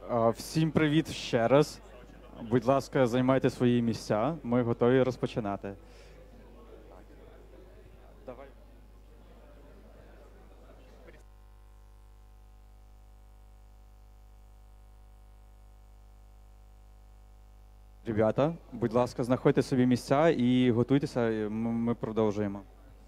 Всім привіт ще раз. Будь ласка, займайте свої місця. Ми готові розпочинати. Давай. Ребята, будь ласка, знаходьте собі місця і готуйтеся. Ми продовжуємо.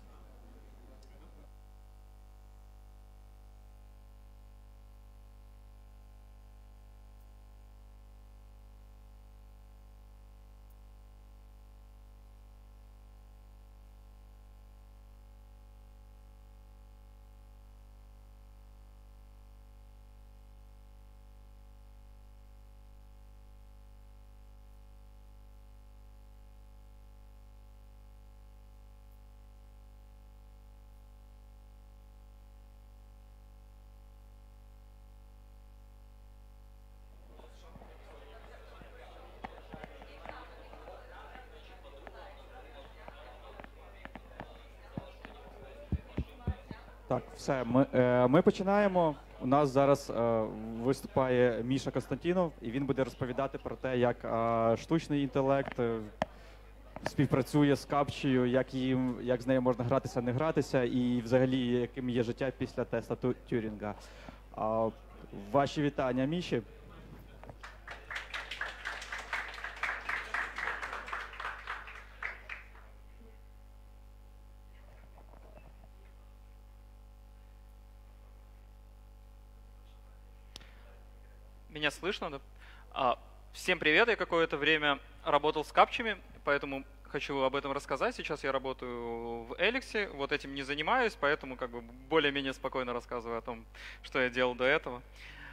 Так, все, ми починаємо. У нас зараз виступає Міша Константінов, і він буде розповідати про те, як штучний інтелект співпрацює з капчею, як з нею можна гратися, не гратися, і взагалі яким є життя після теста Тюрінга. Ваші вітання, Міші. Меня слышно, да? Всем привет, я какое-то время работал с капчами, поэтому хочу об этом рассказать. Сейчас я работаю в Эликсе, вот этим не занимаюсь, поэтому как бы более-менее спокойно рассказываю о том, что я делал до этого.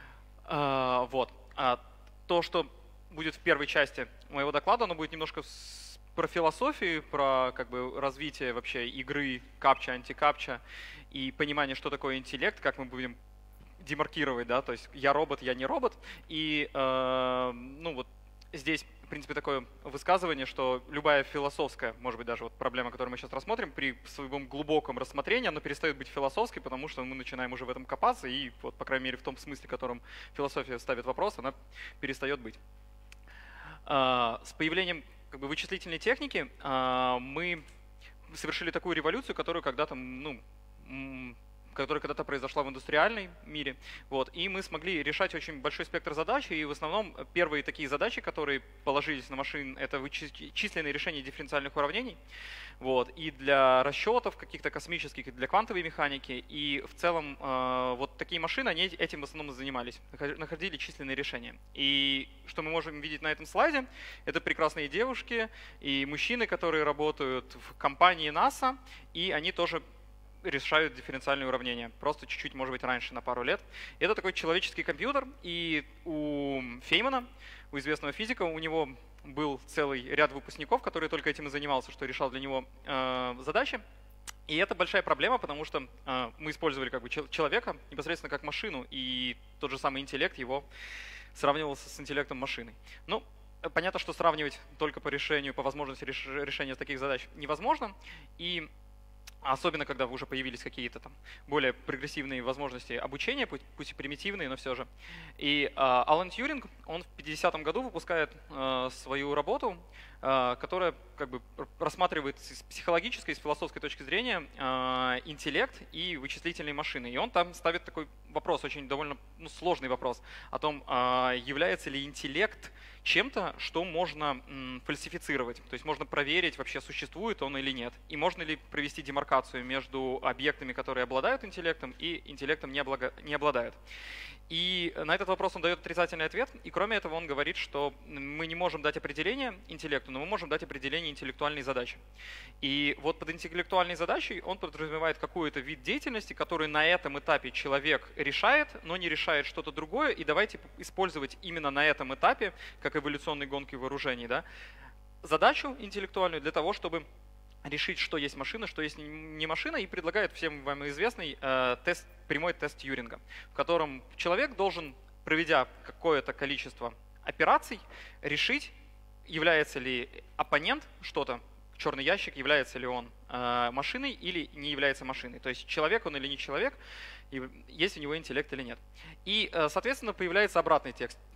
То, что будет в первой части моего доклада, оно будет немножко про философию, про как бы развитие вообще игры капча, антикапча и понимание, что такое интеллект, как мы будем демаркировать, да, то есть я робот, я не робот. И, ну вот здесь, в принципе, такое высказывание, что любая философская, может быть, даже вот проблема, которую мы сейчас рассмотрим, при своем глубоком рассмотрении, она перестает быть философской, потому что мы начинаем уже в этом копаться, и вот, по крайней мере, в том смысле, в котором философия ставит вопрос, она перестает быть. С появлением как бы вычислительной техники мы совершили такую революцию, которую когда-то, которая когда-то произошла в индустриальном мире. Вот, и мы смогли решать очень большой спектр задач, и в основном первые такие задачи, которые положились на машин, это численные решения дифференциальных уравнений. Вот, и для расчетов каких-то космических, и для квантовой механики. И в целом вот такие машины, они этим в основном и занимались, находили численные решения. И что мы можем видеть на этом слайде, это прекрасные девушки и мужчины, которые работают в компании NASA, и они тоже решают дифференциальные уравнения, просто чуть-чуть, может быть, раньше, на пару лет. Это такой человеческий компьютер, и у Феймана, у известного физика, у него был целый ряд выпускников, который только этим и занимался, что решал для него задачи. И это большая проблема, потому что мы использовали как бы человека непосредственно как машину, и тот же самый интеллект его сравнивался с интеллектом машины. Ну, понятно, что сравнивать только по решению, по возможности решения таких задач невозможно, и особенно, когда уже появились какие-то там более прогрессивные возможности обучения, пусть и примитивные, но все же. И Алан Тьюринг, он в 50-м году выпускает свою работу, которая как бы рассматривает с психологической, с философской точки зрения интеллект и вычислительные машины. И он там ставит такой вопрос, очень довольно сложный вопрос, о том, является ли интеллект чем-то, что можно фальсифицировать. То есть можно проверить, вообще существует он или нет. И можно ли провести демаркацию между объектами, которые обладают интеллектом, и интеллектом не обладают. И на этот вопрос он дает отрицательный ответ. И кроме этого он говорит, что мы не можем дать определение интеллекту, но мы можем дать определение интеллектуальной задачи. И вот под интеллектуальной задачей он подразумевает какой-то вид деятельности, который на этом этапе человек решает, но не решает что-то другое. И давайте использовать именно на этом этапе, как эволюционной гонки вооружений, да, задачу интеллектуальную для того, чтобы решить, что есть машина, что есть не машина, и предлагает всем вам известный прямой тест Тьюринга, в котором человек должен, проведя какое-то количество операций, решить, является ли оппонент что-то, черный ящик, является ли он машиной или не является машиной. То есть человек он или не человек, есть у него интеллект или нет. И, соответственно, появляется обратный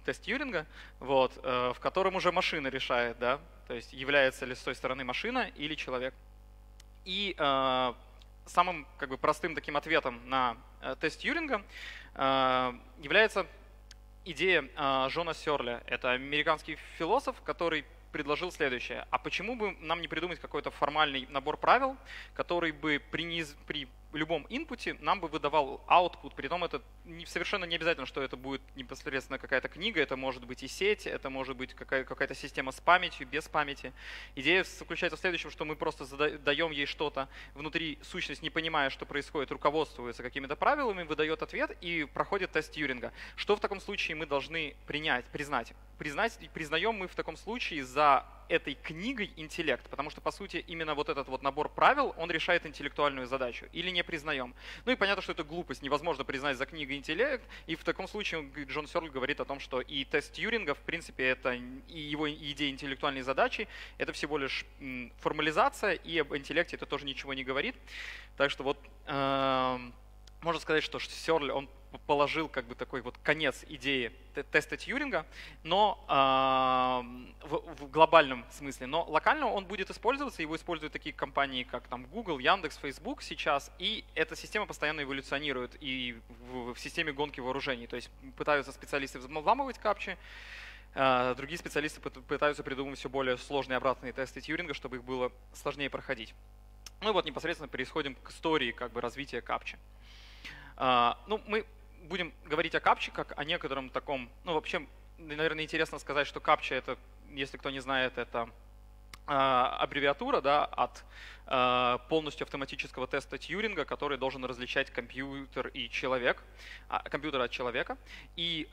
тест Тьюринга, вот, в котором уже машина решает, да, то есть является ли с той стороны машина или человек. И самым как бы простым таким ответом на тест Тьюринга является идея Джона Сёрля. Это американский философ, который предложил следующее. А почему бы нам не придумать какой-то формальный набор правил, который бы при любом инпуте нам бы выдавал output, притом это совершенно не обязательно, что это будет непосредственно какая-то книга, это может быть и сеть, это может быть какая-то система с памятью, без памяти. Идея заключается в следующем, что мы просто даем ей что-то, внутри сущность, не понимая, что происходит, руководствуется какими-то правилами, выдает ответ и проходит тест Тьюринга. Что в таком случае мы должны признать? Признаем мы в таком случае за этой книгой интеллект, потому что, по сути, именно вот этот вот набор правил, он решает интеллектуальную задачу, или не признаем. Ну и понятно, что это глупость, невозможно признать за книгой интеллект, и в таком случае Джон Сёрль говорит о том, что и тест Тьюринга, в принципе, это и его идея интеллектуальной задачи, это всего лишь формализация, и об интеллекте это тоже ничего не говорит. Так что вот можно сказать, что Сёрль, он положил как бы такой вот конец идеи теста Тьюринга, но в глобальном смысле. Но локально он будет использоваться, его используют такие компании, как там Google, Яндекс, Facebook сейчас, и эта система постоянно эволюционирует и в системе гонки вооружений. То есть пытаются специалисты взламывать капчи, другие специалисты пытаются придумывать все более сложные обратные тесты Тьюринга, чтобы их было сложнее проходить. Ну и вот непосредственно переходим к истории как бы развития капчи. Ну, мы будем говорить о капче как о некотором таком, ну вообще, наверное, интересно сказать, что капча это, если кто не знает, это аббревиатура, да, от полностью автоматического теста Тьюринга, который должен различать компьютер и человек, компьютер от человека. И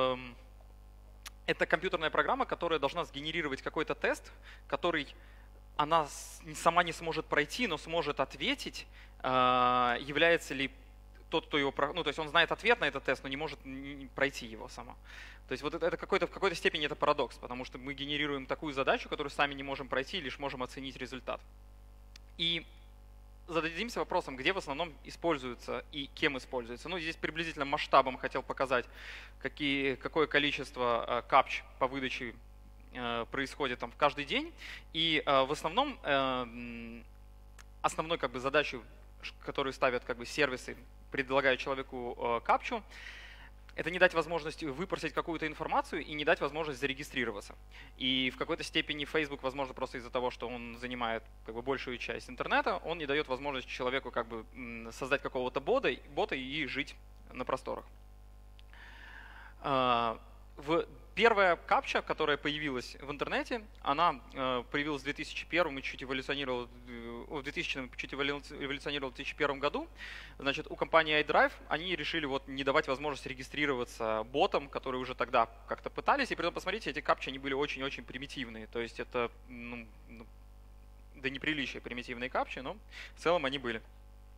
это компьютерная программа, которая должна сгенерировать какой-то тест, который она сама не сможет пройти, но сможет ответить, является ли тот, кто его, ну, то есть он знает ответ на этот тест, но не может пройти его сама. То есть вот это в какой-то степени это парадокс, потому что мы генерируем такую задачу, которую сами не можем пройти, лишь можем оценить результат. И зададимся вопросом, где в основном используется и кем используется. Ну, здесь приблизительно масштабом хотел показать, какое количество капч по выдаче происходит там в каждый день. И в основном основной как бы задачей, которую ставят как бы сервисы, предлагая человеку капчу, это не дать возможность выпросить какую-то информацию и не дать возможность зарегистрироваться. И в какой-то степени Facebook, возможно, просто из-за того, что он занимает как бы большую часть интернета, он не дает возможность человеку как бы создать какого-то бота и жить на просторах. Первая капча, которая появилась в интернете, она появилась в 2001 и чуть эволюционировала в 2000 чуть эволюционировала в 2001 году. Значит, у компании iDrive они решили вот не давать возможность регистрироваться ботам, которые уже тогда как-то пытались. И при этом, посмотрите, эти капчи они были очень-очень примитивные. То есть это до неприличия примитивные капчи, но в целом они были.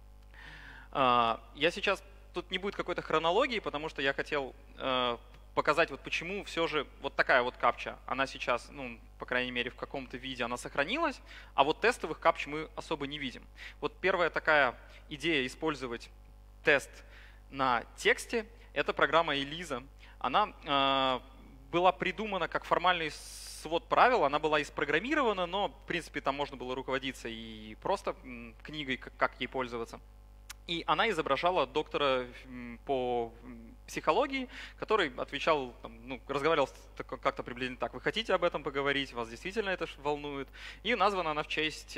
Я сейчас, тут не будет какой-то хронологии, потому что я хотел показать, вот почему все же вот такая вот капча, она сейчас, ну, по крайней мере, в каком-то виде она сохранилась, а вот тестовых капч мы особо не видим. Вот первая такая идея использовать тест на тексте — это программа ELIZA. Она была придумана как формальный свод правил, она была и спрограммирована, но, в принципе, там можно было руководиться и просто книгой, как ей пользоваться. И она изображала доктора по психологии, который отвечал, ну, разговаривал как-то приблизительно так: вы хотите об этом поговорить, вас действительно это волнует. И названа она в честь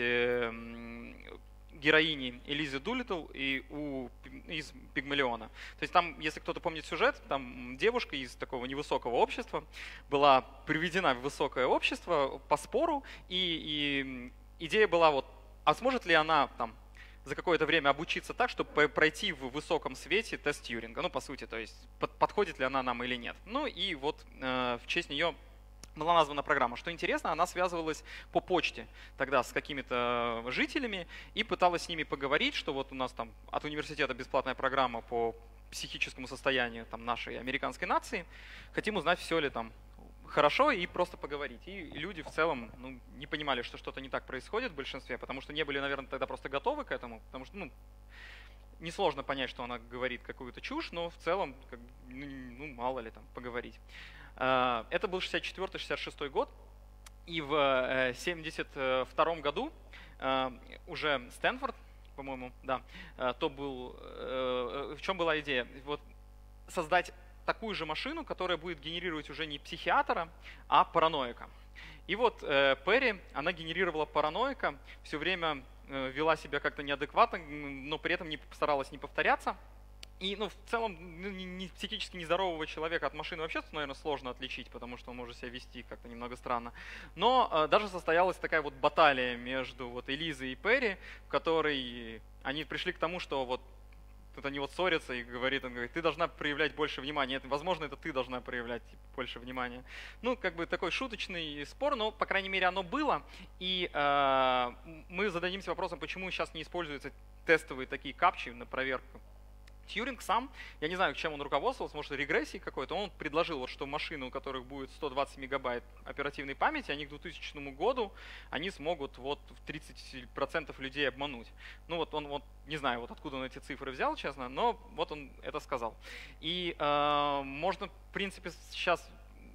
героини Элизы Дулиттл из «Пигмалиона». То есть там, если кто-то помнит сюжет, там девушка из такого невысокого общества была приведена в высокое общество по спору, и идея была вот, а сможет ли она там за какое-то время обучиться так, чтобы пройти в высоком свете тест Тьюринга. Ну, по сути, то есть подходит ли она нам или нет. Ну и вот в честь нее была названа программа. Что интересно, она связывалась по почте тогда с какими-то жителями и пыталась с ними поговорить, что вот у нас там от университета бесплатная программа по психическому состоянию там нашей американской нации. Хотим узнать, все ли там хорошо, и просто поговорить. И люди в целом не понимали, что что-то не так происходит в большинстве, потому что не были, наверное, тогда просто готовы к этому, потому что несложно понять, что она говорит какую-то чушь, но в целом, мало ли там, поговорить. Это был 64-66 год, и в 1972 году уже Стэнфорд, по-моему, да, в чем была идея? Вот создать такую же машину, которая будет генерировать уже не психиатра, а параноика. И вот Перри, она генерировала параноика, все время вела себя как-то неадекватно, но при этом старалась не повторяться. И в целом психически нездорового человека от машины вообще, наверное, сложно отличить, потому что он может себя вести как-то немного странно. Но даже состоялась такая вот баталия между вот Элизой и Перри, в которой они пришли к тому, что вот тут они вот ссорятся, и он говорит, ты должна проявлять больше внимания. Возможно, это ты должна проявлять больше внимания. Как бы такой шуточный спор, но, по крайней мере, оно было. И мы зададимся вопросом, почему сейчас не используются тестовые такие капчи на проверку. Тьюринг сам, я не знаю, чем он руководствовался, может, регрессией какой-то, он предложил, вот, что машины, у которых будет 120 мегабайт оперативной памяти, они к 2000 году они смогут вот 30% людей обмануть. Он не знаю, вот откуда он эти цифры взял, честно, но вот он это сказал. И можно, в принципе, сейчас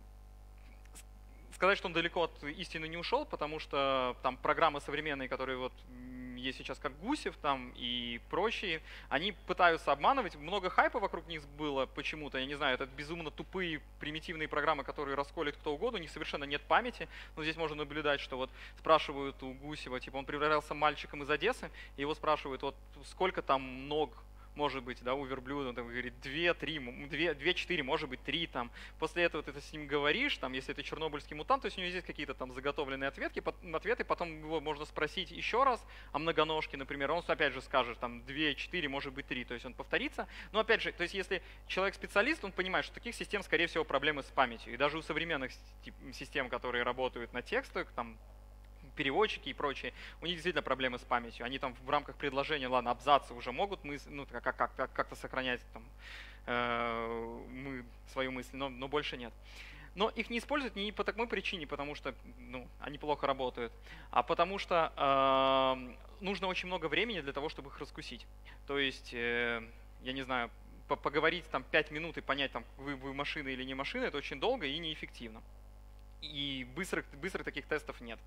сказать, что он далеко от истины не ушел, потому что там программы современные, которые вот есть сейчас, как Гусев там и прочие, они пытаются обманывать. Много хайпа вокруг них было почему-то, я не знаю, это безумно тупые примитивные программы, которые расколет кто угодно, у них совершенно нет памяти. Но здесь можно наблюдать, что вот спрашивают у Гусева, типа он превращался мальчиком из Одессы, и его спрашивают, вот сколько там ног может быть, да, у верблюда, он там говорит 2-4, может быть 3 там. После этого ты с ним говоришь, там, если это чернобыльский мутант, то есть у него есть какие-то там заготовленные ответы, потом его можно спросить еще раз о многоножке, например, он опять же скажет там 2-4, может быть 3, то есть он повторится. Но опять же, то есть если человек специалист, он понимает, что у таких систем, скорее всего, проблемы с памятью. И даже у современных систем, которые работают на текстах, там, переводчики и прочие, у них действительно проблемы с памятью. Они там в рамках предложения, ладно, абзацы уже могут как-то сохранять там, свою мысль, но больше нет. Но их не используют не по такой причине, потому что они плохо работают, а потому что нужно очень много времени для того, чтобы их раскусить. То есть, я не знаю, поговорить там 5 минут и понять, там, вы машина или не машина, это очень долго и неэффективно. И быстрых таких тестов нет.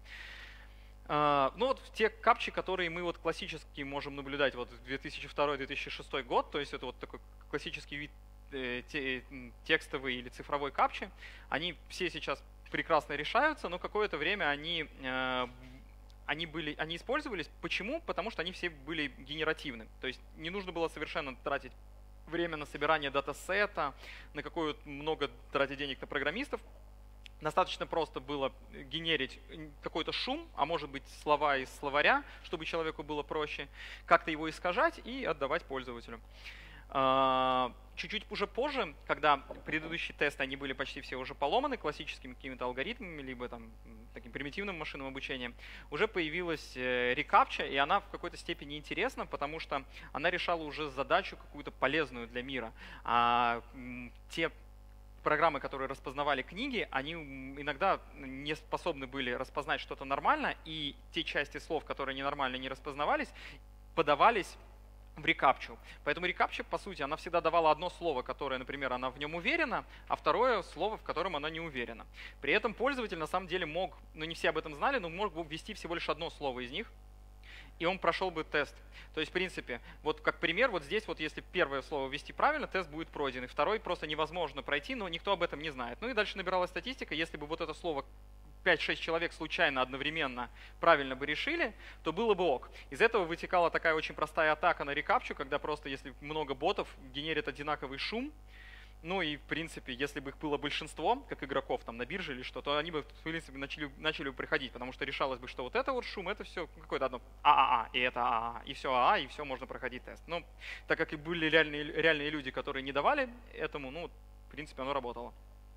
Вот те капчи, которые мы вот классически можем наблюдать вот 2002-2006 год, то есть это вот такой классический вид текстовый или цифровой капчи, они все сейчас прекрасно решаются, но какое-то время они использовались. Почему? Потому что они все были генеративны. То есть не нужно было совершенно тратить время на собирание датасета, на много тратить денег на программистов. Достаточно просто было генерить какой-то шум, а может быть слова из словаря, чтобы человеку было проще, как-то его искажать и отдавать пользователю. Чуть-чуть уже позже, когда предыдущие тесты, они были почти все уже поломаны классическими какими-то алгоритмами, либо там таким примитивным машинным обучением, уже появилась рекапча, и она в какой-то степени интересна, потому что она решала уже задачу какую-то полезную для мира. Те программы, которые распознавали книги, они иногда не способны были распознать что-то нормально, и те части слов, которые ненормально не распознавались, подавались в рекапчу. Поэтому рекапча, по сути, она всегда давала одно слово, которое, например, она в нем уверена, а второе слово, в котором она не уверена. При этом пользователь на самом деле мог, не все об этом знали, но мог ввести всего лишь одно слово из них, и он прошел бы тест. То есть, в принципе, вот как пример, вот здесь вот если первое слово ввести правильно, тест будет пройден, и второй просто невозможно пройти, но никто об этом не знает. И дальше набиралась статистика, если бы вот это слово 5-6 человек случайно одновременно правильно бы решили, то было бы ок. Из этого вытекала такая очень простая атака на рекапчу, когда просто если много ботов генерит одинаковый шум, и, в принципе, если бы их было большинство, как игроков там на бирже или что, то они бы, в принципе, начали бы приходить, потому что решалось бы, что вот это вот шум, это все какое-то одно ААА, и это ААА, и все ААА, и все, можно проходить тест. Но так как и были реальные люди, которые не давали этому, в принципе, оно работало.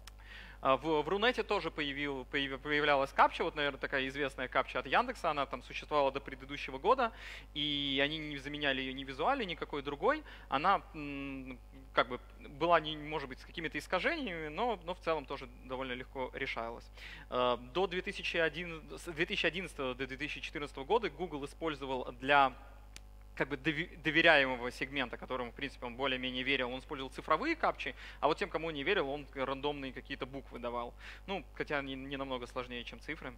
В Рунете тоже появлялась капча, вот, наверное, такая известная капча от Яндекса, она там существовала до предыдущего года, и они не заменяли ее ни визуальной, никакой другой. Она как бы была, может быть, с какими-то искажениями, но в целом тоже довольно легко решалась. До 2011 до 2014 года Google использовал для как бы доверяемого сегмента, которому, в принципе, он более-менее верил, он использовал цифровые капчи, а вот тем, кому не верил, он рандомные какие-то буквы давал. Ну, хотя не намного сложнее, чем цифры.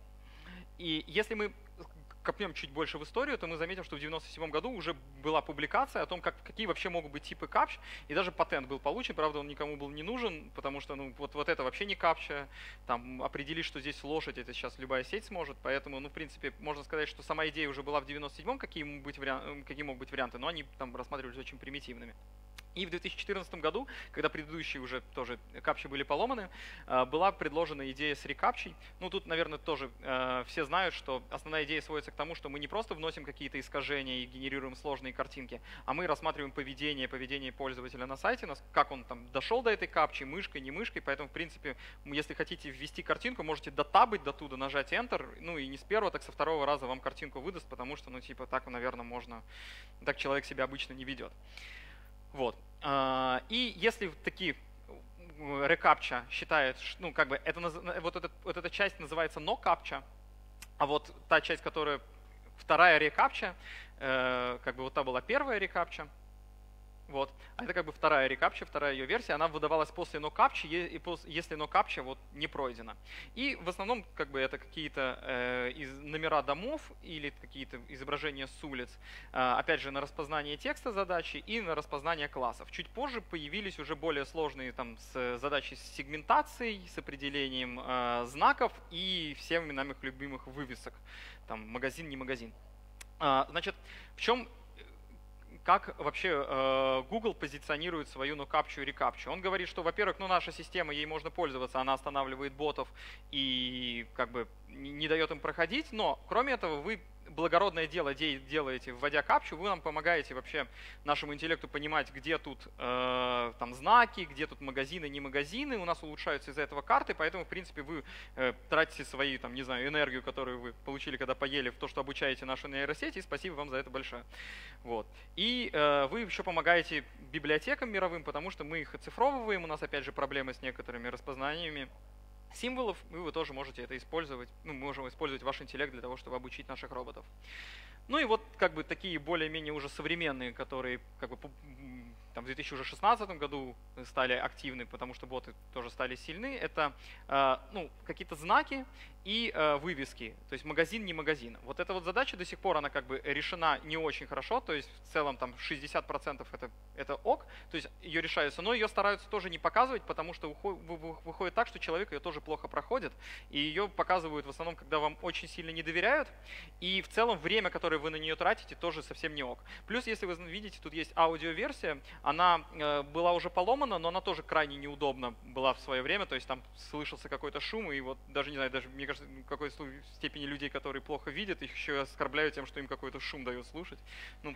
И если мы копнем чуть больше в историю, то мы заметим, что в 1997 году уже была публикация о том, какие вообще могут быть типы капч, и даже патент был получен, правда, он никому был не нужен, потому что ну, вот это вообще не капча, там определить, что здесь лошадь, это сейчас любая сеть сможет, поэтому, ну, в принципе, можно сказать, что сама идея уже была в 1997-м, какие могут быть варианты, но они там рассматривались очень примитивными. И в 2014 году, когда предыдущие уже тоже капчи были поломаны, была предложена идея с рекапчей. Ну тут, наверное, тоже все знают, что основная идея сводится к тому, что мы не просто вносим какие-то искажения и генерируем сложные картинки, а мы рассматриваем поведение пользователя на сайте, как он там дошел до этой капчи, мышкой, не мышкой. Поэтому, в принципе, если хотите ввести картинку, можете дотабать до туда, нажать Enter, ну и не с первого, так со второго раза вам картинку выдаст, потому что, ну типа, так, наверное, можно, так человек себя обычно не ведет. Вот. И если такие рекапча считает, ну как бы вот эта часть называется no captcha, а вот та часть, которая вторая рекапча, как бы вот та была первая рекапча, вот, а это как бы вторая рекапча, вторая ее версия, она выдавалась после no captcha, если no captcha вот не пройдена. И в основном как бы это какие-то номера домов или какие-то изображения с улиц, опять же на распознание текста задачи и на распознание классов. Чуть позже появились уже более сложные там задачи с сегментацией, с определением знаков и всеми нами любимых вывесок, там магазин, не магазин. Значит, в чем как вообще Google позиционирует свою no-captcha и recaptcha. Он говорит, что, во-первых, ну, наша система, ей можно пользоваться, она останавливает ботов и как бы не дает им проходить, но кроме этого вы благородное дело делаете, вводя капчу, вы нам помогаете вообще нашему интеллекту понимать, где тут там знаки, где тут магазины, не магазины. У нас улучшаются из-за этого карты, поэтому, в принципе, вы тратите свои, там, не знаю, энергию, которую вы получили, когда поели, в то, что обучаете нашу нейросеть, и спасибо вам за это большое. Вот. И вы еще помогаете библиотекам мировым, потому что мы их оцифровываем, у нас, опять же, проблемы с некоторыми распознаниями символов, и вы тоже можете это использовать. Ну, мы можем использовать ваш интеллект для того, чтобы обучить наших роботов. Ну и вот как бы такие более-менее уже современные, которые как бы там, в 2016 году стали активны, потому что боты тоже стали сильны, это ну, какие-то знаки и вывески, то есть магазин, не магазин. Вот эта вот задача до сих пор, она как бы решена не очень хорошо, то есть в целом там 60% это ок, то есть ее решается, но ее стараются тоже не показывать, потому что выходит так, что человек ее тоже плохо проходит, и ее показывают в основном, когда вам очень сильно не доверяют, и в целом время, которое вы на нее тратите, тоже совсем не ок. Плюс, если вы видите, тут есть аудиоверсия, она была уже поломана, но она тоже крайне неудобна была в свое время, то есть там слышался какой-то шум, и вот даже, не знаю, даже, мне кажется, в какой-то степени людей, которые плохо видят, их еще оскорбляют тем, что им какой-то шум дают слушать. Ну,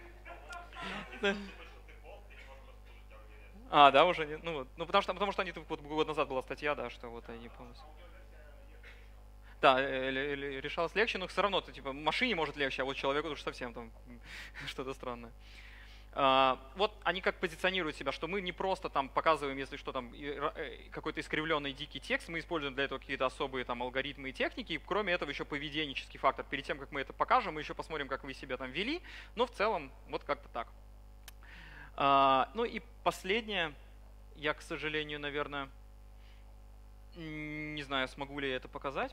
да, уже нет. Ну, вот. Ну потому что они вот год назад была статья, да, что вот они полностью. Да, решалось легче, но все равно, типа, машине может легче, а вот человеку уж совсем там что-то странное. Вот они как позиционируют себя, что мы не просто там показываем, если что, там какой-то искривленный дикий текст, мы используем для этого какие-то особые там алгоритмы и техники, и кроме этого еще поведенческий фактор. Перед тем, как мы это покажем, мы еще посмотрим, как вы себя там вели, но в целом вот как-то так. Ну и последнее, я, к сожалению, наверное, не знаю, смогу ли я это показать.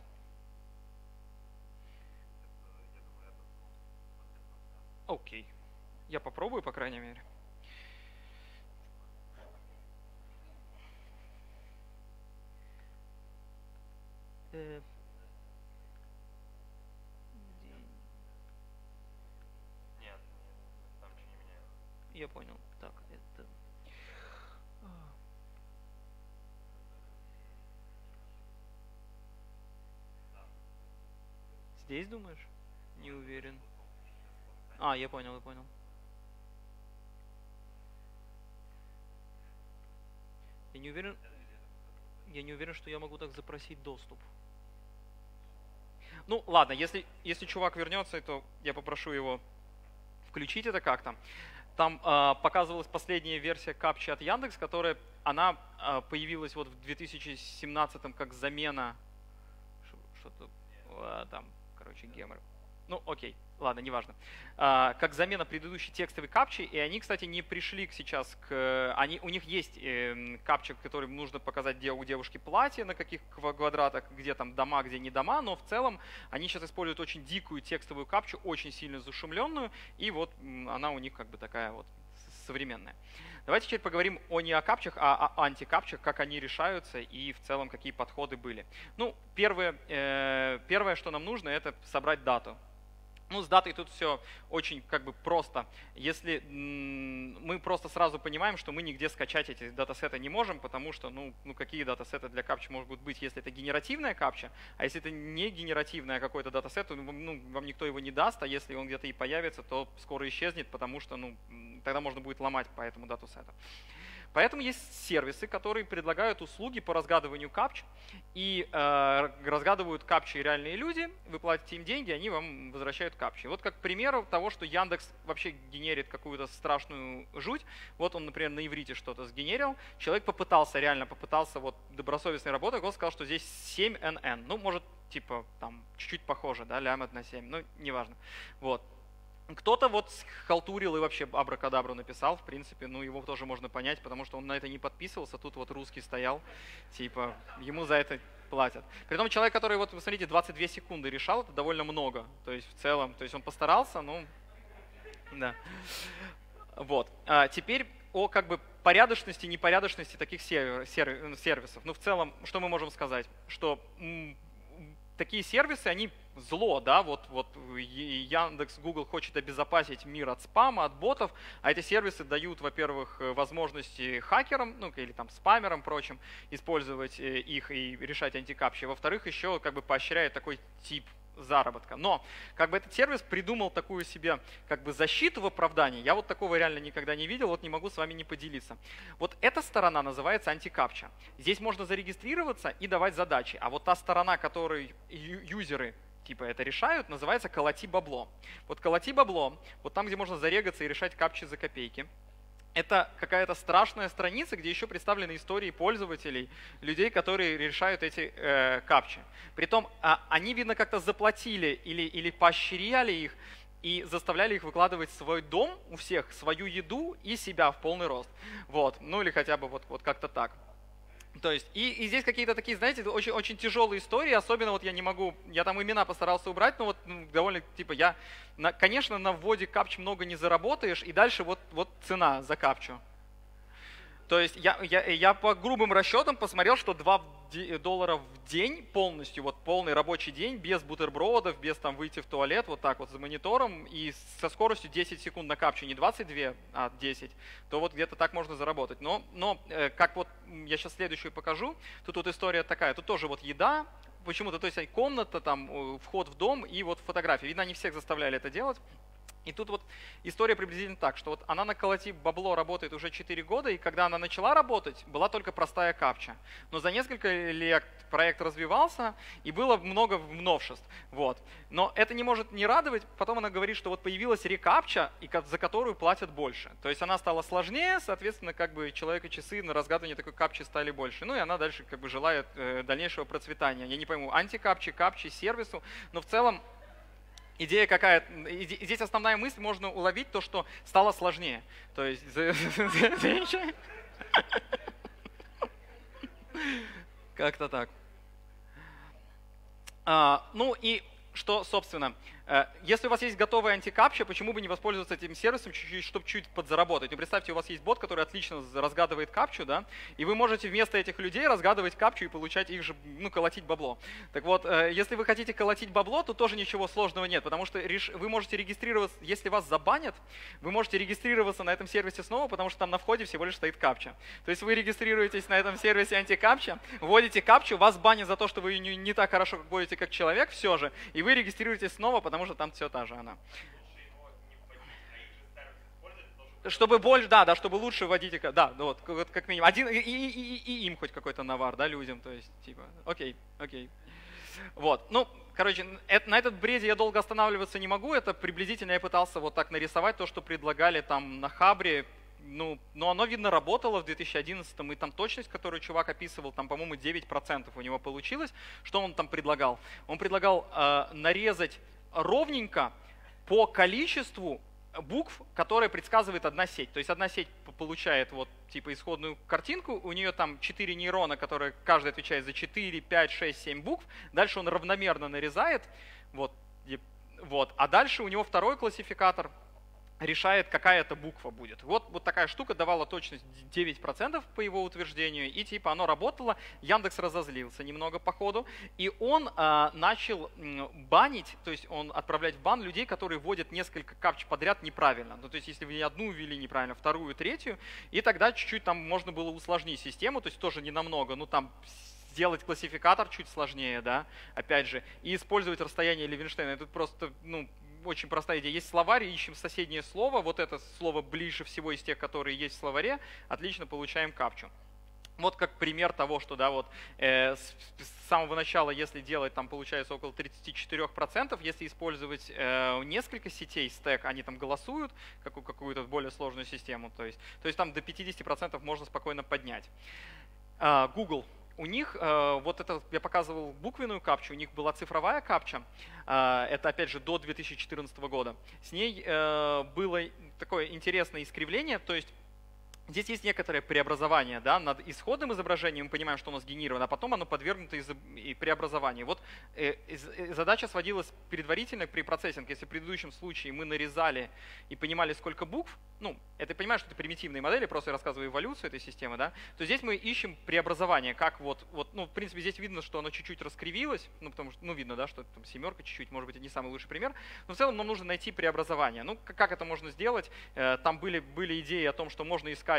Окей. Я попробую, по крайней мере. Нет, там ничего не меняется. Я понял. Так, это... Здесь, думаешь? Не уверен. Я понял, я понял. Я не уверен, что я могу так запросить доступ. Ну, ладно, если чувак вернется, то я попрошу его включить это как-то. Там показывалась последняя версия капчи от Яндекс, которая она появилась вот в 2017 как замена что-то там, короче, гемор. Ну, окей, ладно, неважно. Как замена предыдущей текстовой капчи, и они, кстати, не пришли сейчас к... у них есть капча, которым нужно показать, где у девушки платье, на каких квадратах, где там дома, где не дома, но в целом они сейчас используют очень дикую текстовую капчу, очень сильно зашумленную, и вот она у них как бы такая вот современная. Давайте теперь поговорим не о капчах, а о антикапчах, как они решаются и в целом какие подходы были. Ну, первое, что нам нужно, это собрать дату. Ну, с датой тут все очень как бы просто. Если мы просто сразу понимаем, что мы нигде скачать эти датасеты не можем, потому что, ну какие датасеты для капчи могут быть, если это генеративная капча, а если это не генеративная какой-то датасет, то вам никто его не даст, а если он где-то и появится, то скоро исчезнет, потому что тогда можно будет ломать по этому датасету. Поэтому есть сервисы, которые предлагают услуги по разгадыванию капч, и разгадывают капчи реальные люди, вы платите им деньги, они вам возвращают капчи. Вот как пример того, что Яндекс вообще генерит какую-то страшную жуть. Вот он, например, на иврите что-то сгенерил, человек реально попытался вот добросовестной работой, он сказал, что здесь 7NN. Ну, может, типа там чуть-чуть похоже, да, лямбда на 7, ну, неважно. Вот. Кто-то вот схалтурил и вообще абракадабру написал, в принципе, ну его тоже можно понять, потому что он на это не подписывался, тут вот русский стоял, типа ему за это платят. Притом человек, который, вот, посмотрите, 22 секунды решал, это довольно много, то есть в целом, то есть он постарался, ну, да. Вот. Теперь о как бы порядочности, непорядочности таких сервисов. Ну в целом, что мы можем сказать? Что такие сервисы, они зло, да, вот Яндекс, Google хочет обезопасить мир от спама, от ботов, а эти сервисы дают, во-первых, возможности хакерам, ну или там спамерам, прочим, использовать их и решать антикапчи, во-вторых, еще как бы поощряет такой тип заработка. Но как бы этот сервис придумал такую себе как бы защиту в оправдании. Я вот такого реально никогда не видел, вот не могу с вами не поделиться. Вот эта сторона называется антикапча. Здесь можно зарегистрироваться и давать задачи. А вот та сторона, которой юзеры типа это решают, называется «колоти бабло». Вот «колоти бабло», вот там, где можно зарегаться и решать капчи за копейки. Это какая-то страшная страница, где еще представлены истории пользователей, людей, которые решают эти капчи. Притом они, видно, как-то заплатили или поощряли их и заставляли их выкладывать свой дом у всех, свою еду и себя в полный рост. Вот. Ну или хотя бы вот как-то так. То есть, и здесь какие-то такие, знаете, очень, очень тяжелые истории, особенно вот я не могу, я там имена постарался убрать, но вот довольно, типа, конечно, на вводе капч много не заработаешь, и дальше вот цена за капчу. То есть я по грубым расчетам посмотрел, что $2 в день полностью, вот полный рабочий день, без бутербродов, без там выйти в туалет, вот так вот за монитором и со скоростью 10 секунд на капчу, не 22, а 10, то вот где-то так можно заработать. Но как вот я сейчас следующую покажу, тут вот история такая, тут тоже вот еда, почему-то, то есть комната, там вход в дом и вот фотографии. Видно, они всех заставляли это делать. И тут вот история приблизительно так, что вот она на «Колоти бабло» работает уже 4 года, и когда она начала работать, была только простая капча. Но за несколько лет проект развивался, и было много новшеств. Вот. Но это не может не радовать, потом она говорит, что вот появилась рекапча, за которую платят больше. То есть она стала сложнее, соответственно, как бы человека-часы на разгадывание такой капчи стали больше. Ну и она дальше как бы желает дальнейшего процветания. Я не пойму, антикапчи, капчи, сервису, но в целом идея какая? Здесь основная мысль можно уловить то, что стало сложнее. То есть как-то так. Ну и что, собственно, если у вас есть готовая антикапча, почему бы не воспользоваться этим сервисом, чтобы чуть подзаработать? Ну, представьте, у вас есть бот, который отлично разгадывает капчу, да, и вы можете вместо этих людей разгадывать капчу и получать их же, колотить бабло. Так вот, если вы хотите колотить бабло, то тоже ничего сложного нет, потому что вы можете регистрироваться, если вас забанят, вы можете регистрироваться на этом сервисе снова, потому что там на входе всего лишь стоит капча. То есть вы регистрируетесь на этом сервисе антикапча, вводите капчу, вас банят за то, что вы не так хорошо вводите, как человек, все же, и вы регистрируетесь снова, потому что там все та же она. Чтобы больше, да, чтобы лучше вводить, да, вот как минимум. Один и им хоть какой-то навар, да, людям, то есть, типа, окей. Вот, ну, короче, на этот бреде я долго останавливаться не могу, это приблизительно я пытался вот так нарисовать то, что предлагали там на Хабре, но оно, видно, работало в 2011-м, и там точность, которую чувак описывал, там, по-моему, 9% у него получилось. Что он там предлагал? Он предлагал нарезать ровненько по количеству букв, которые предсказывает одна сеть. То есть одна сеть получает вот типа исходную картинку, у нее там 4 нейрона, которые каждый отвечает за 4, 5, 6, 7 букв. Дальше он равномерно нарезает. Вот. А дальше у него второй классификатор решает, какая это буква будет. Вот такая штука давала точность 9% по его утверждению, и типа оно работало. Яндекс разозлился немного по ходу, и он начал банить, то есть он отправлять в бан людей, которые вводят несколько капч подряд неправильно. Ну, то есть если вы одну ввели неправильно, вторую, третью, и тогда чуть-чуть там можно было усложнить систему, то есть тоже не намного, ну там сделать классификатор чуть сложнее, да, опять же, и использовать расстояние Левинштейна. Это просто, ну, очень простая идея. Есть словарь, ищем соседнее слово, вот это слово ближе всего из тех, которые есть в словаре, отлично получаем капчу. Вот как пример того, что да, вот, с самого начала, если делать, там получается около 34%, если использовать несколько сетей, стек, они там голосуют, какую-то более сложную систему, то есть там до 50% можно спокойно поднять. Google. У них, вот это я показывал буквенную капчу, у них была цифровая капча, это опять же до 2014 года. С ней было такое интересное искривление, то есть здесь есть некоторое преобразование, да, над исходным изображением, мы понимаем, что у нас генерировано, а потом оно подвергнуто и преобразованию. Вот задача сводилась предварительно при процессинге. Если в предыдущем случае мы нарезали и понимали, сколько букв, ну, это я понимаю, что это примитивные модели, просто я рассказываю эволюцию этой системы, да, то здесь мы ищем преобразование, как вот, ну, в принципе, здесь видно, что оно чуть-чуть раскривилось, ну, потому что, ну, видно, да, что там семерка чуть-чуть, может быть, это не самый лучший пример, но в целом нам нужно найти преобразование. Ну, как это можно сделать? Там были идеи о том, что можно искать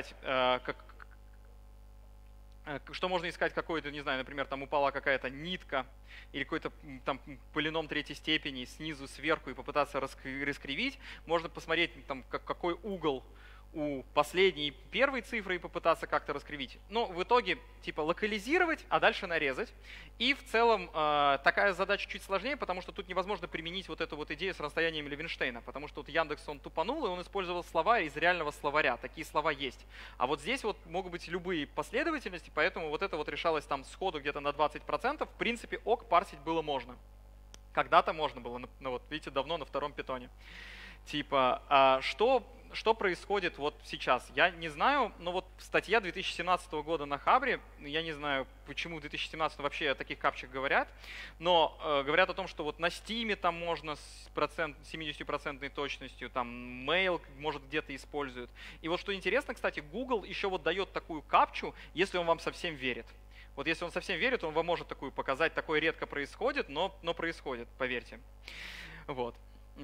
какой-то, не знаю, например, там упала какая-то нитка или какой-то там полином третьей степени снизу, сверху и попытаться раскривить. Можно посмотреть, там, какой угол у последней первой цифры и попытаться как-то раскривить. Но в итоге типа локализировать, а дальше нарезать. И в целом такая задача чуть сложнее, потому что тут невозможно применить вот эту вот идею с расстоянием Левинштейна, потому что вот Яндекс, он тупанул, и он использовал словарь из реального словаря. Такие слова есть. А вот здесь вот могут быть любые последовательности, поэтому вот это вот решалось там сходу где-то на 20%. В принципе, парсить было можно. Когда-то можно было, ну вот видите, давно на втором питоне. Типа, что происходит вот сейчас? Я не знаю, но вот статья 2017 года на Хабре, я не знаю, почему в 2017 вообще о таких капчах говорят, но говорят о том, что вот на Steam там можно с 70% точностью, там Mail может где-то используют. И вот что интересно, кстати, Google еще вот дает такую капчу, если он вам совсем верит. Вот если он совсем верит, он вам может такую показать, такое редко происходит, но происходит, поверьте. Вот.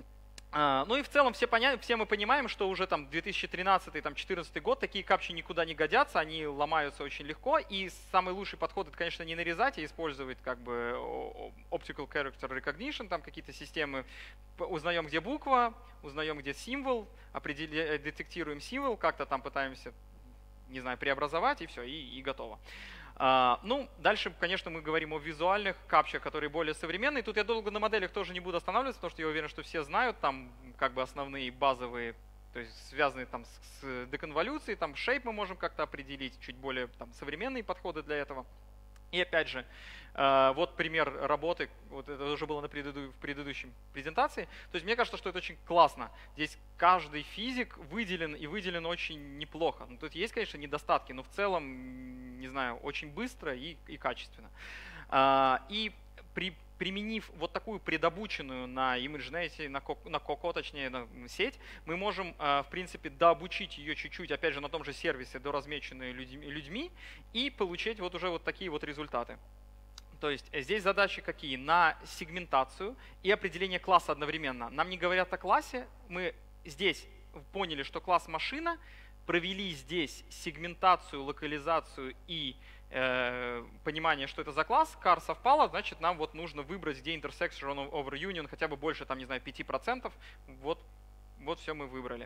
Ну и в целом все мы понимаем, что уже там 2013-2014 год такие капчи никуда не годятся, они ломаются очень легко, и самый лучший подход это, конечно, не нарезать, а использовать как бы Optical Character Recognition, там какие-то системы, узнаем, где буква, узнаем, где символ, детектируем символ, как-то там пытаемся, не знаю, преобразовать, и все, и готово. Ну, дальше, конечно, мы говорим о визуальных капчах, которые более современные. Тут я долго на моделях тоже не буду останавливаться, потому что я уверен, что все знают там как бы основные базовые, то есть связанные там с деконволюцией, там shape мы можем как-то определить, чуть более там современные подходы для этого. И опять же, вот пример работы, вот это уже было в предыдущей презентации. То есть мне кажется, что это очень классно. Здесь каждый физик выделен и выделен очень неплохо. Ну, тут есть, конечно, недостатки, но в целом, не знаю, очень быстро и качественно. И применив вот такую предобученную на ImageNet, на Coco, точнее, на сеть, мы можем, в принципе, дообучить ее чуть-чуть, опять же, на том же сервисе, доразмеченные людьми, и получить вот уже вот такие вот результаты. То есть здесь задачи какие? На сегментацию и определение класса одновременно. Нам не говорят о классе, мы здесь поняли, что класс машина, провели здесь сегментацию, локализацию и понимание, что это за класс, car совпало, значит, нам вот нужно выбрать, где intersection over union хотя бы больше, там, не знаю, 5%. Вот все мы выбрали.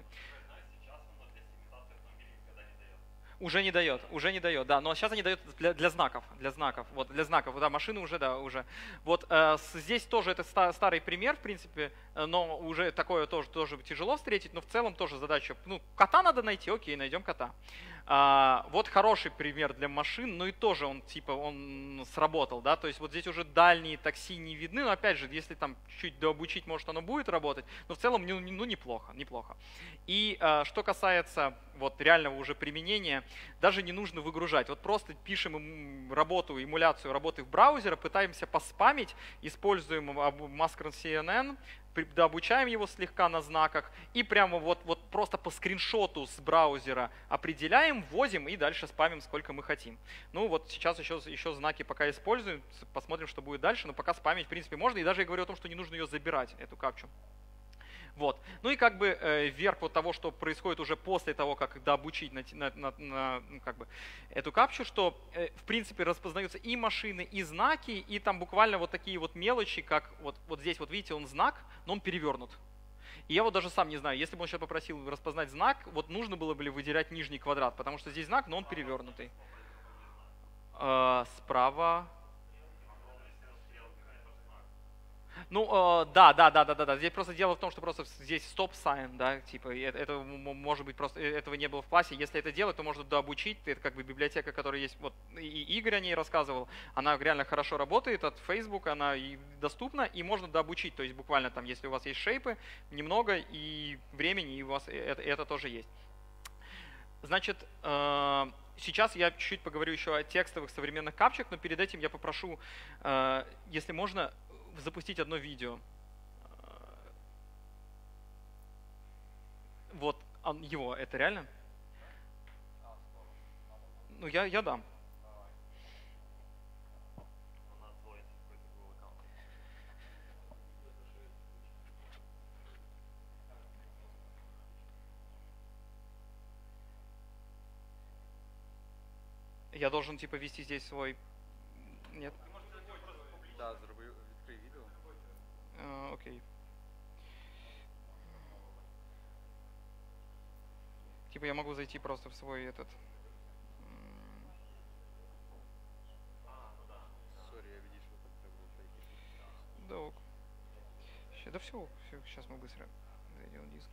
Уже не дает, да, но сейчас они дают для знаков, вот, для знаков, да, машины уже, да, уже. Вот здесь тоже это старый пример, в принципе, но уже такое тоже тяжело встретить, но в целом тоже задача. Ну, кота надо найти, окей, найдем кота. Вот хороший пример для машин, но и тоже он типа он сработал, да, то есть вот здесь уже дальние такси не видны, но опять же, если там чуть дообучить, может оно будет работать, но в целом ну неплохо. И что касается вот реального уже применения, даже не нужно выгружать, вот просто пишем эмуляцию работы в браузере, пытаемся поспамить, используем Maskern CNN, дообучаем его слегка на знаках и прямо вот просто по скриншоту с браузера определяем, вводим и дальше спамим сколько мы хотим. Ну вот сейчас еще знаки пока используем, посмотрим, что будет дальше, но пока спамить в принципе можно, и даже я говорю о том, что не нужно ее забирать, эту капчу. Вот. Ну и как бы верх вот того, что происходит уже после того, как дообучить как бы эту капчу, что в принципе распознаются и машины, и знаки, и там буквально вот такие вот мелочи, как вот здесь вот видите, он знак, но он перевернут. И я вот даже сам не знаю, если бы он сейчас попросил распознать знак, вот нужно было бы выделять нижний квадрат, потому что здесь знак, но он перевернутый. Справа. Ну, да. Здесь просто дело в том, что просто здесь stop sign, да, типа, это может быть просто, этого не было в классе. Если это делать, то можно дообучить. Это как бы библиотека, которая есть, вот, и Игорь о ней рассказывал. Она реально хорошо работает от Facebook, она и доступна, и можно дообучить. То есть буквально там, если у вас есть шейпы, немного и времени, и у вас это тоже есть. Значит, сейчас я чуть-чуть поговорю еще о текстовых современных капчах, но перед этим я попрошу, если можно, запустить одно видео. Вот его, это реально? Ну, я дам. Я должен типа вести здесь свой... Нет? Да, відкрий відео. Окей. Типа я могу зайти просто в свой этот... Сорі, я видиш, що так було фейки. Да, ок. Да все, сейчас мы быстро зайдем в диск.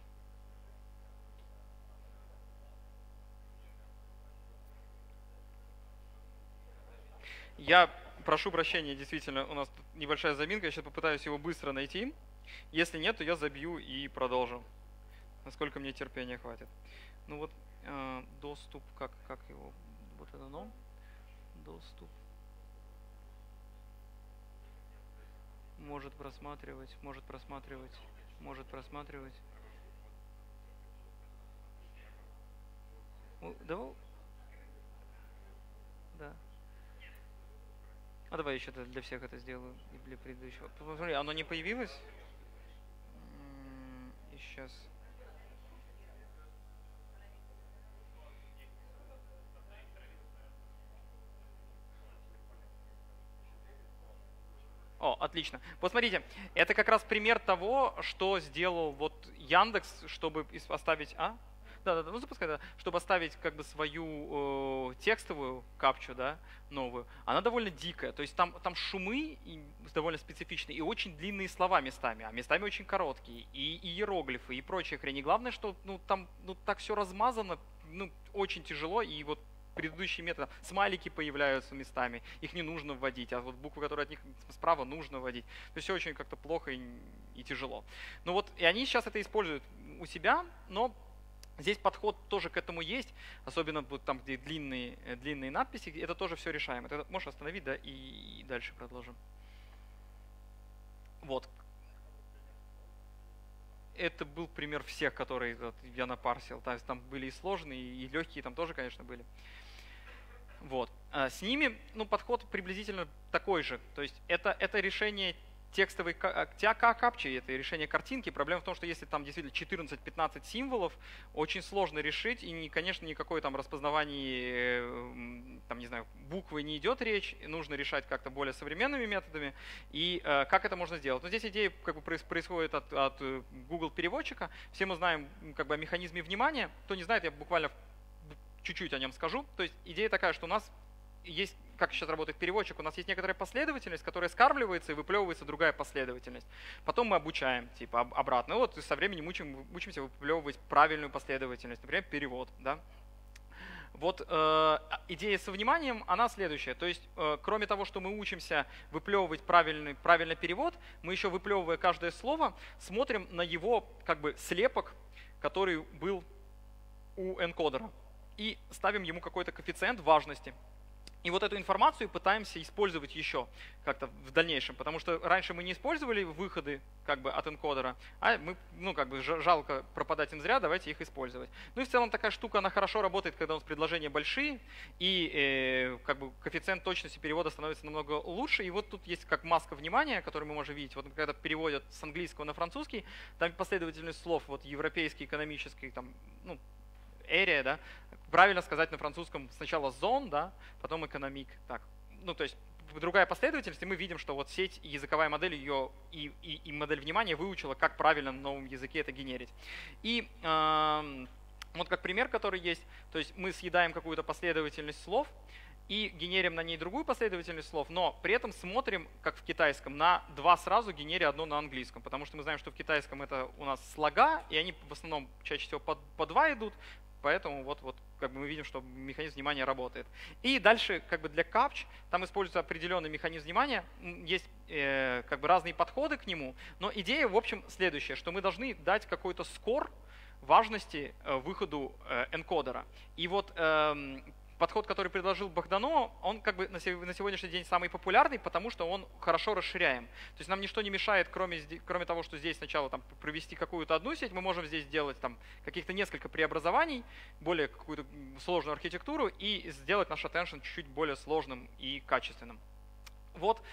Я прошу прощения, действительно, у нас тут небольшая заминка, я сейчас попытаюсь его быстро найти. Если нет, то я забью и продолжу, насколько мне терпения хватит. Ну вот, доступ, как его, вот это оно, доступ. Может просматривать. Да. А давай еще для всех это сделаю, и для предыдущего. Посмотри, оно не появилось? И сейчас. О, отлично. Посмотрите, это как раз пример того, что сделал вот Яндекс, чтобы оставить... Да, ну запускай, да. Чтобы оставить как бы свою текстовую капчу, да, новую. Она довольно дикая, то есть там шумы довольно специфичные и очень длинные слова местами, а местами очень короткие, и иероглифы, и прочая хрень. И главное, что там так все размазано, очень тяжело, и вот предыдущие методы, смайлики появляются местами, их не нужно вводить, а вот буквы, которые от них справа, нужно вводить. То есть все очень как-то плохо и тяжело. Ну вот, и они сейчас это используют у себя, но здесь подход тоже к этому есть, особенно там, где длинные надписи, это тоже все решаемо. Ты можешь остановить, да, и дальше продолжим. Вот. Это был пример всех, которые я напарсил. То есть там были и сложные, и легкие там тоже, конечно, были. Вот. С ними подход приблизительно такой же. То есть это решение текстовой капчи, это решение картинки. Проблема в том, что если там действительно 14-15 символов, очень сложно решить, и, конечно, никакое там распознавание, там, не знаю, буквы не идет речь, нужно решать как-то более современными методами. И как это можно сделать? Но здесь идея как бы происходит от Google переводчика. Все мы знаем как бы о механизме внимания. Кто не знает, я буквально чуть-чуть о нем скажу. То есть идея такая, что у нас есть, как сейчас работает переводчик, у нас есть некоторая последовательность, которая скармливается и выплевывается другая последовательность. Потом мы обучаем типа обратно. И вот со временем учимся выплевывать правильную последовательность, например, перевод. Да? Вот идея со вниманием, она следующая. То есть, кроме того, что мы учимся выплевывать правильный перевод, мы еще, выплевывая каждое слово, смотрим на его как бы слепок, который был у энкодера, и ставим ему какой-то коэффициент важности. И вот эту информацию пытаемся использовать еще как-то в дальнейшем, потому что раньше мы не использовали выходы как бы от энкодера, а мы, как бы жалко пропадать им зря, давайте их использовать. Ну и в целом такая штука, она хорошо работает, когда у нас предложения большие, и как бы коэффициент точности перевода становится намного лучше. И вот тут есть как маска внимания, которую мы можем видеть. Вот когда переводят с английского на французский, там последовательность слов, вот европейский, экономический, там, area, да, правильно сказать на французском сначала zone, да, потом economic, так, то есть другая последовательность, и мы видим, что вот сеть и языковая модель ее и модель внимания выучила, как правильно на новом языке это генерить. И вот как пример, который есть, то есть мы съедаем какую-то последовательность слов и генерим на ней другую последовательность слов, но при этом смотрим, как в китайском, на два сразу, генеря одно на английском, потому что мы знаем, что в китайском это у нас слога, и они в основном чаще всего по два идут. Поэтому вот как бы мы видим, что механизм внимания работает. И дальше как бы для CAPTCH там используется определенный механизм внимания. Есть как бы разные подходы к нему. Но идея в общем следующая, что мы должны дать какой-то скор важности выходу энкодера. И вот подход, который предложил Богдано, он как бы на сегодняшний день самый популярный, потому что он хорошо расширяем. То есть нам ничто не мешает, кроме того, что здесь сначала там, провести какую-то одну сеть, мы можем здесь сделать там каких-то несколько преобразований, более какую-то сложную архитектуру и сделать наш attention чуть-чуть более сложным и качественным. Вот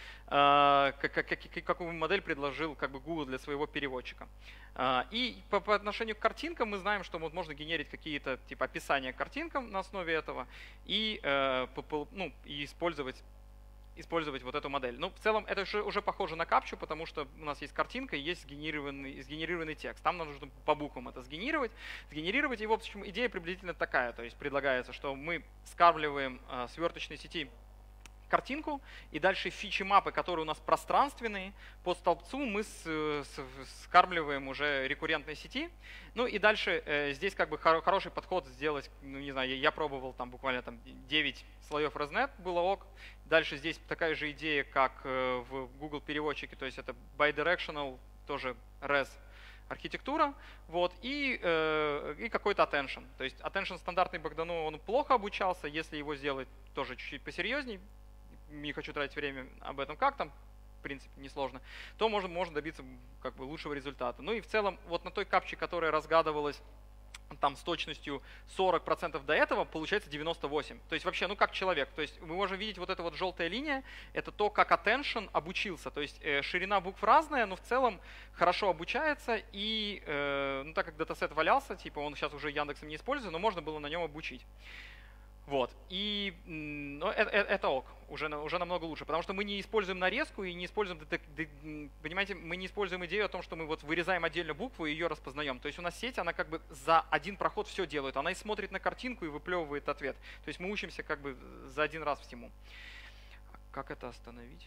какую модель предложил как бы Google для своего переводчика. И по отношению к картинкам мы знаем, что вот можно генерить какие-то типа описания картинкам на основе этого и использовать вот эту модель. Но в целом это уже похоже на CAPTCHA, потому что у нас есть картинка и есть сгенерированный текст. Там нам нужно по буквам это сгенерировать. И в общем идея приблизительно такая. То есть предлагается, что мы скармливаем сверточной сети картинку, и дальше фичи-мапы, которые у нас пространственные, по столбцу мы скармливаем уже рекуррентной сети. Ну и дальше здесь как бы хороший подход сделать, не знаю, я пробовал там буквально 9 слоев ResNet, было ок. Дальше здесь такая же идея, как в Google переводчике, то есть это bidirectional, тоже res архитектура, вот, и какой-то attention. То есть attention стандартный Богдано, он плохо обучался, если его сделать тоже чуть-чуть посерьезней, не хочу тратить время об этом, как там, в принципе, несложно, то можно добиться как бы лучшего результата. Ну и в целом вот на той CAPTCHA, которая разгадывалась там с точностью 40% до этого, получается 98%. То есть вообще, как человек. То есть мы можем видеть вот эта вот желтая линия, это то, как attention обучился. То есть ширина букв разная, но в целом хорошо обучается. И так как датасет валялся, типа он сейчас уже Яндексом не используется, но можно было на нем обучить. Вот. И это ок, уже намного лучше, потому что мы не используем нарезку и не используем, понимаете, мы не используем идею о том, что мы вот вырезаем отдельно букву и ее распознаем. То есть у нас сеть, она как бы за один проход все делает, она и смотрит на картинку и выплевывает ответ. То есть мы учимся как бы за один раз всему. Как это остановить?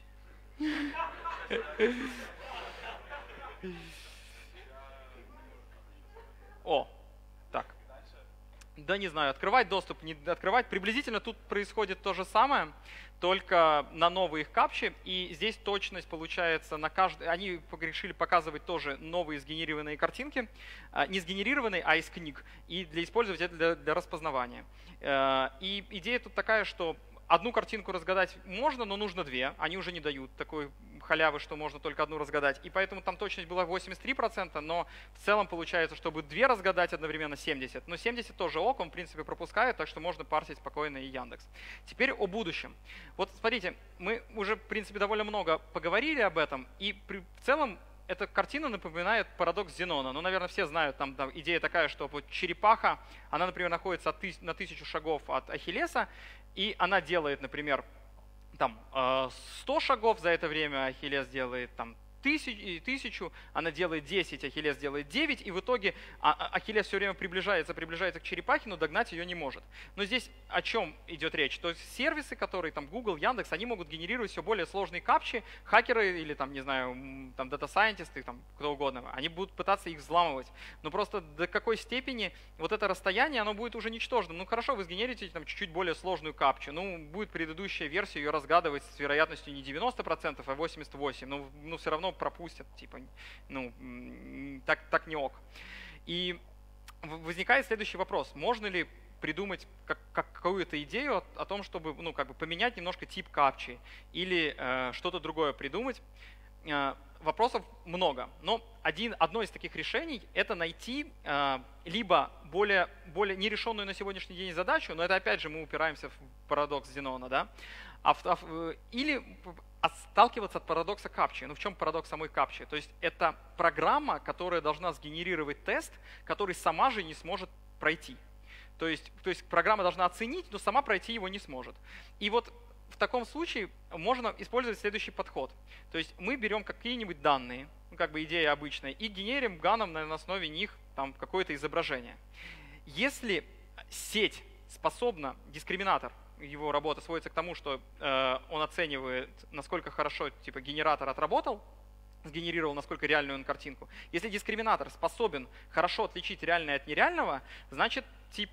О, так. Да не знаю, открывать доступ, не открывать. Приблизительно тут происходит то же самое, только на новые их CAPTCHA. И здесь точность получается на каждый. Они решили показывать тоже новые сгенерированные картинки. Не сгенерированные, а из книг. И использовать это для распознавания. И идея тут такая, что одну картинку разгадать можно, но нужно две. Они уже не дают такой халявы, что можно только одну разгадать. И поэтому там точность была 83%, но в целом получается, чтобы две разгадать одновременно 70%. Но 70% тоже ок, он в принципе пропускает, так что можно парсить спокойно и Яндекс. Теперь о будущем. Вот смотрите, мы уже в принципе довольно много поговорили об этом, и в целом эта картина напоминает парадокс Зенона. Ну, наверное, все знают, там идея такая, что вот черепаха, она, например, находится на 1000 шагов от Ахиллеса, и она делает, например, там 100 шагов, за это время Ахиллес делает там 1000, она делает 10, Ахиллес делает 9, и в итоге Ахиллес все время приближается к черепахе, но догнать ее не может. Но здесь о чем идет речь? То есть сервисы, которые там Google, Яндекс, они могут генерировать все более сложные капчи, хакеры или там, не знаю, там дата-сайентисты, там кто угодно, они будут пытаться их взламывать. Но просто до какой степени вот это расстояние, оно будет уже ничтожным. Ну хорошо, вы сгенерите там чуть-чуть более сложную капчу, ну будет предыдущая версия ее разгадывать с вероятностью не 90%, а 88%, ну все равно пропустят, типа, ну так не ок. И возникает следующий вопрос: можно ли придумать какую-то идею о том, чтобы поменять немножко тип капчи или что-то другое придумать? Вопросов много, но одно из таких решений — это найти либо более нерешенную на сегодняшний день задачу, но это опять же мы упираемся в парадокс Зенона, да? Или отталкиваться от парадокса капчи. Ну в чем парадокс самой капчи? То есть это программа, которая должна сгенерировать тест, который сама же не сможет пройти. То есть программа должна оценить, но сама пройти его не сможет. И вот в таком случае можно использовать следующий подход. То есть мы берем какие-нибудь данные, идея обычная, и генерим ганом на основе них там какое-то изображение. Если сеть способна, дискриминатор, его работа сводится к тому, что он оценивает, насколько хорошо генератор отработал, сгенерировал, насколько реальную он картинку. Если дискриминатор способен хорошо отличить реальное от нереального, значит,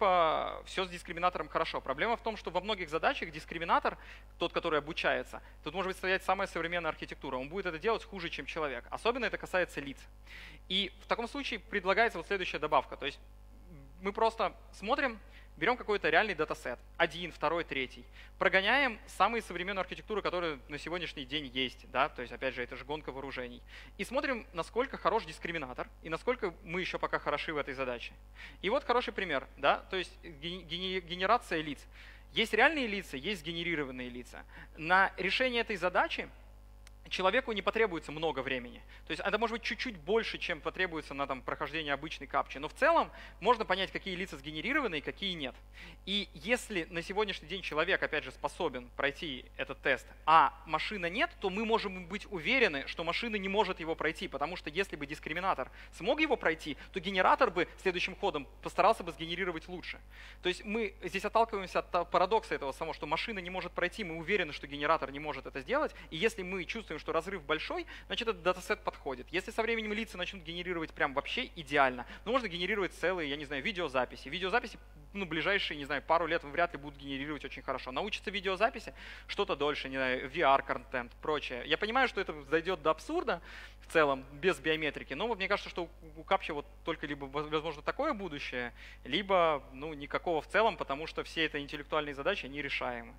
все с дискриминатором хорошо. Проблема в том, что во многих задачах дискриминатор, тот, который обучается, тут может быть стоять самая современная архитектура. Он будет это делать хуже, чем человек. Особенно это касается лиц. И в таком случае предлагается вот следующая добавка. То есть мы просто смотрим, берем какой-то реальный датасет, 1, 2, 3, прогоняем самые современные архитектуры, которые на сегодняшний день есть, да, то есть опять же это же гонка вооружений, и смотрим, насколько хорош дискриминатор и насколько мы еще пока хороши в этой задаче. И вот хороший пример, да, то есть генерация лиц. Есть реальные лица, есть сгенерированные лица. На решение этой задачи человеку не потребуется много времени. То есть это может быть чуть-чуть больше, чем потребуется на прохождение обычной капчи. Но в целом можно понять, какие лица сгенерированы и какие нет. И если на сегодняшний день человек, опять же, способен пройти этот тест, а машина нет, то мы можем быть уверены, что машина не может его пройти. Потому что если бы дискриминатор смог его пройти, то генератор бы следующим ходом постарался бы сгенерировать лучше. То есть мы здесь отталкиваемся от парадокса этого самого, что машина не может пройти, мы уверены, что генератор не может это сделать. И если мы чувствуем, что разрыв большой, значит этот датасет подходит. Если со временем лица начнут генерировать прям вообще идеально, ну можно генерировать целые, я не знаю, видеозаписи. Видеозаписи, ближайшие, не знаю, пару лет вряд ли будут генерировать очень хорошо. Научиться видеозаписи что-то дольше, не знаю, VR-контент, прочее. Я понимаю, что это дойдет до абсурда в целом, без биометрики, но мне кажется, что у капчи вот только либо возможно такое будущее, либо никакого в целом, потому что все это интеллектуальные задачи, они решаемы.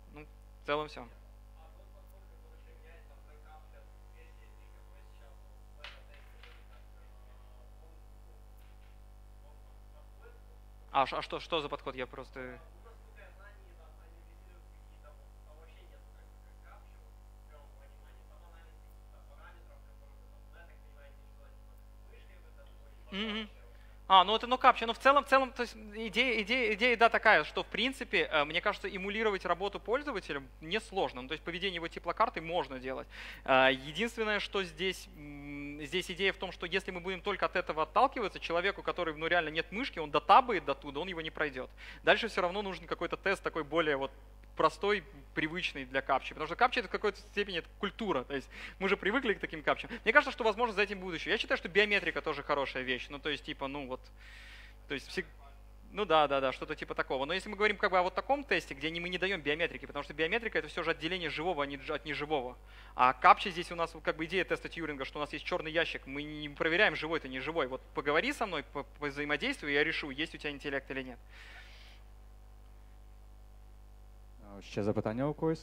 В целом все. А что за подход? Я просто... Это капча. Но в целом, то есть идея, да, такая, что в принципе, мне кажется, эмулировать работу пользователя несложно. То есть поведение его теплокарты можно делать. Единственное, что здесь идея в том, что если мы будем только от этого отталкиваться, человеку, который, реально нет мышки, он дотабает до туда, он его не пройдет. Дальше все равно нужен какой-то тест такой более простой, привычный для капчи. Потому что капча — это в какой-то степени это культура. То есть мы уже привыкли к таким капчам. Мне кажется, что возможно за этим будущее. Я считаю, что биометрика тоже хорошая вещь. То есть да, что-то типа такого. Но если мы говорим о вот таком тесте, где мы не даем биометрики, потому что биометрика — это все же отделение живого от неживого. А капча здесь у нас идея теста Тьюринга, что у нас есть черный ящик, мы не проверяем, живой это не живой. Вот поговори со мной по взаимодействию, я решу, есть у тебя интеллект или нет. Ще запитання у когось?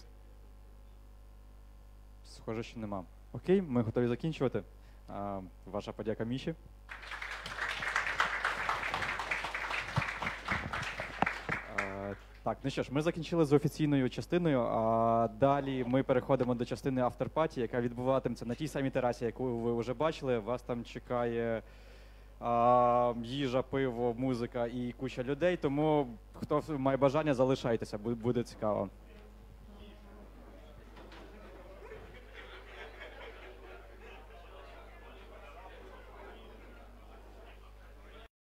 Схоже, що нема. Окей, ми готові закінчувати. Ваша подяка Міші. Так, ну що ж, ми закінчили з офіційною частиною, а далі ми переходимо до частини after-party, яка відбуватиметься на тій самій терасі, яку ви вже бачили. Вас там чекає їжа, пиво, музика і куча людей, тому хто має бажання, залишайтеся, буде цікаво.